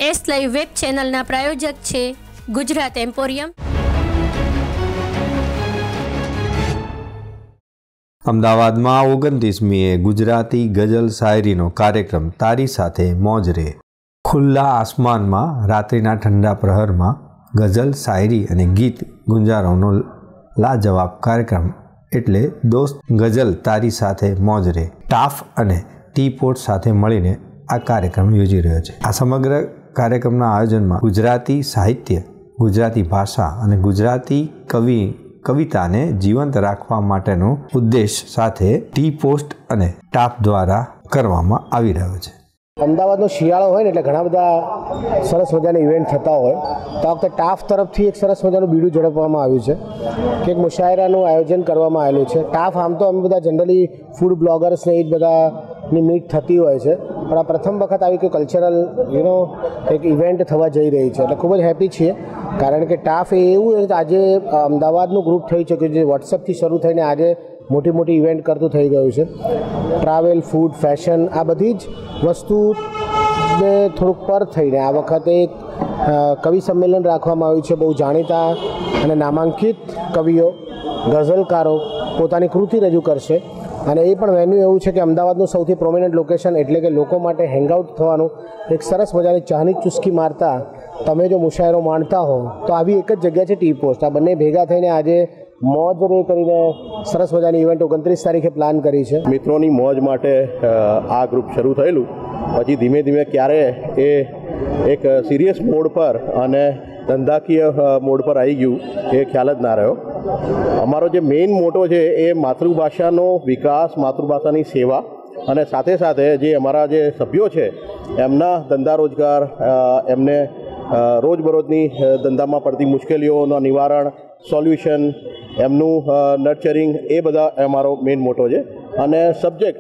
S live web ચેનલના પ્રાયોજક છે Gujarat emporium. અમદાવાદમાં 29મીએ ગુજરાતી ગઝલ શાયરીનો કાર્યક્રમ તારી સાથે મોજ રે। ખુલ્લા આસમાનમાં રાત્રિના ઠંડા પ્રહરમાં ગઝલ શાયરી અને ગીત ગુંજારવનો લાજવાબ કાર્યક્રમ એટલે દોસ્ત ગઝલ તારી સાથે મોજ રે ટાફ અને ટી પોટ સાથે મળીને આ કાર્યક્રમ યોજી રહ્યો છે। આ સમગ્ર કાર્યક્રમના આયોજનમાં ગુજરાતી સાહિત્ય, ગુજરાતી ભાષા અને ગુજરાતી કવિતાને જીવંત રાખવા માટેનો ઉદ્દેશ સાથે ટી પોસ્ટ અને ટાફ દ્વારા કરવામાં આવી રહ્યો છે। અમદાવાદનો શિયાળો હોય ને એટલે ઘણા બધા સરસ મજાના ઇવેન્ટ થતા હોય તો આ વખતે ટાફ તરફથી એક સરસ મજાનું બીડું ઝડપવામાં આવ્યું છે કે એક મુશાયરાનું આયોજન કરવામાં આવેલું છે। ટાફ આમ તો અમે બધા જનરલી ફૂડ બ્લોગર્સને એ જ બધાની મીટ થતી હોય છે, પણ આ પ્રથમ વખત આવી કોઈ કલ્ચરલ એક ઇવેન્ટ થવા જઈ રહી છે એટલે ખૂબ જ હેપી છીએ, કારણ કે ટાફ એ એવું આજે અમદાવાદનું ગ્રુપ થઈ ચૂક્યું છે, વોટ્સઅપથી શરૂ થઈને આજે મોટી મોટી ઇવેન્ટ કરતું થઈ ગયું છે। ટ્રાવેલ, ફૂડ, ફેશન આ બધી જ વસ્તુને થોડુંક પર થઈને આ વખતે એક કવિ સંમેલન રાખવામાં આવ્યું છે। બહુ જાણીતા અને નામાંકિત કવિઓ, ગઝલકારો પોતાની કૃતિ રજૂ કરશે અને એ પણ વેન્યુ એવું છે કે અમદાવાદનું સૌથી પ્રોમિનન્ટ લોકેશન એટલે કે લોકો માટે હેંગઆઉટ થવાનું એક સરસ મજાની ચાની ચુસ્કી મારતા તમે જો મુશાયરો માણતા હો તો આવી એક જ જગ્યા છે ટી પોસ્ટ। આ બંને ભેગા થઈને આજે મોજ રે કરીને સરસ મજાની ઇવેન્ટ 29 તારીખે પ્લાન કરી છે। મિત્રોની મોજ માટે આ ગ્રુપ શરૂ થયેલું, પછી ધીમે ધીમે ક્યારે એ એક સિરિયસ મોડ પર અને ધંધાકીય મોડ પર આવી ગયું એ ખ્યાલ જ ના રહ્યો। અમારો જે મેઇન મોટો છે એ માતૃભાષાનો વિકાસ, માતૃભાષાની સેવા અને સાથે સાથે જે અમારા જે સભ્યો છે એમના ધંધા રોજગાર, એમને રોજબરોજની ધંધામાં પડતી મુશ્કેલીઓનું નિવારણ, સોલ્યુશન, એમનું નર્ચરિંગ, એ બધા અમારો મેઇન મોટો છે। અને સબ્જેક્ટ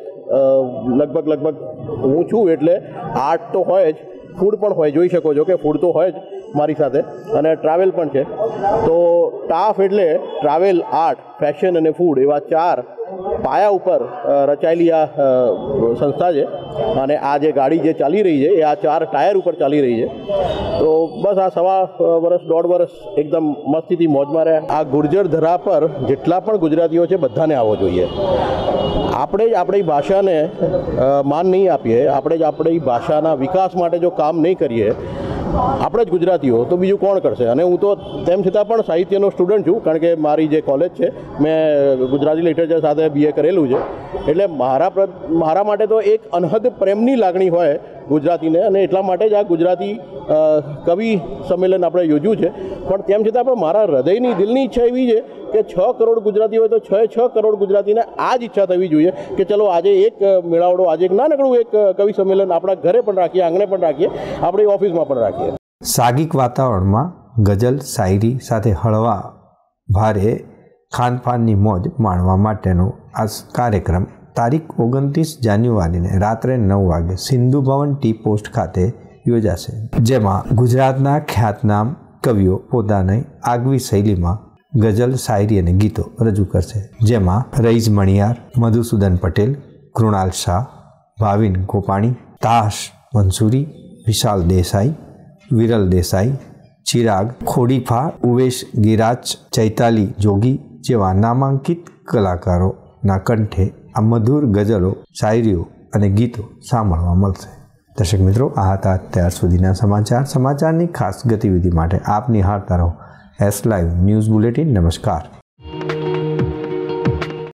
લગભગ હું છું એટલે આર્ટ તો હોય જ, ફૂડ પણ હોય, જોઈ શકો છો કે ફૂડ તો હોય જ મારી સાથે, અને ટ્રાવેલ પણ છે। તો ટાફ એટલે ટ્રાવેલ, આર્ટ, ફેશન અને ફૂડ એવા 4 પાયા ઉપર રચાયેલી આ સંસ્થા છે અને આ જે ગાડી જે ચાલી રહી છે એ આ 4 ટાયર ઉપર ચાલી રહી છે। તો બસ આ સવા વર્ષ, 1.5 વર્ષ એકદમ મસ્તીથી મોજમાં રહ્યા। આ ગુર્જર ધરા પર જેટલા પણ ગુજરાતીઓ છે બધાને આવવો જોઈએ। આપણે જ આપણી ભાષાને માન નહીં આપીએ, આપણે જ આપણી ભાષાના વિકાસ માટે જો કામ નહીં કરીએ આપણે જ ગુજરાતીઓ, તો બીજું કોણ કરશે? અને હું તો તેમ છતાં પણ સાહિત્યનો સ્ટુડન્ટ છું, કારણ કે મારી જે કોલેજ છે મેં ગુજરાતી લિટરેચર સાથે BA કરેલું છે, એટલે મારા માટે તો એક અનહદ પ્રેમની લાગણી હોય ગુજરાતીને, અને એટલા માટે જ આ ગુજરાતી કવિ સંમેલન આપણે યોજ્યું છે। પણ તેમ છતાં પણ મારા હૃદયની, દિલની ઈચ્છા એવી છે કે 6 કરોડ ગુજરાતી હોય તો 6 કરોડ ગુજરાતીને આ જ ઈચ્છા થવી જોઈએ કે ચલો આજે એક મેળાવડો, આજે એક નાનકડું એક કવિ સંમેલન આપણા ઘરે પણ રાખીએ, આંગણે પણ રાખીએ, આપણી ઓફિસમાં પણ રાખીએ। સાગિક વાતાવરણમાં ગઝલ શાયરી સાથે હળવા ભારે ખાનપાનની મોજ માણવા માટેનો આ કાર્યક્રમ તારીખ 29 જાન્યુઆરીને રાત્રે 9 વાગે સિંધુ ભવન ટી પોસ્ટ ખાતે યોજાશે, જેમાં ગુજરાતના ખ્યાતનામ કવિઓ પોતાની આગવી શૈલીમાં ગઝલ, શાયરી અને ગીતો રજૂ કરશે, જેમાં રઈસ મણિયાર, મધુસૂદન પટેલ, કૃણાલ શાહ, ભાવિન ગોપાણી, તાશ મંસૂરી, વિશાલ દેસાઈ, વિરલ દેસાઈ, ચિરાગ ખોડીફા, ઉવેશ ગિરાચ, ચૈતાલી જોગી જેવા નામાંકિત કલાકારોના કંઠે આ મધુર ગઝલો, શાયરીઓ અને ગીતો સાંભળવા મળશે। દર્શક મિત્રો, આ હતા અત્યાર સુધીના સમાચારની ખાસ ગતિવિધિ માટે આપ નિહાળતા રહો એસ લાઈવ ન્યૂઝ બુલેટિન। નમસ્કાર।